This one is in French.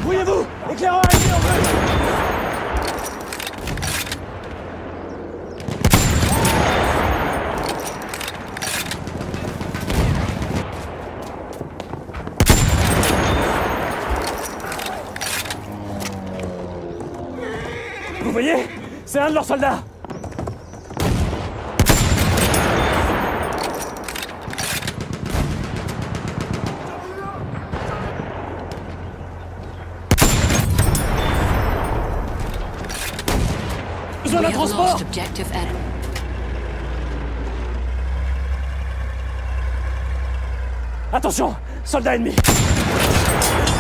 Débrouillez-vous! Éclaireur ennemi en vue! Vous voyez? C'est un de leurs soldats! Besoin d'un transport! Attention! Soldats ennemis!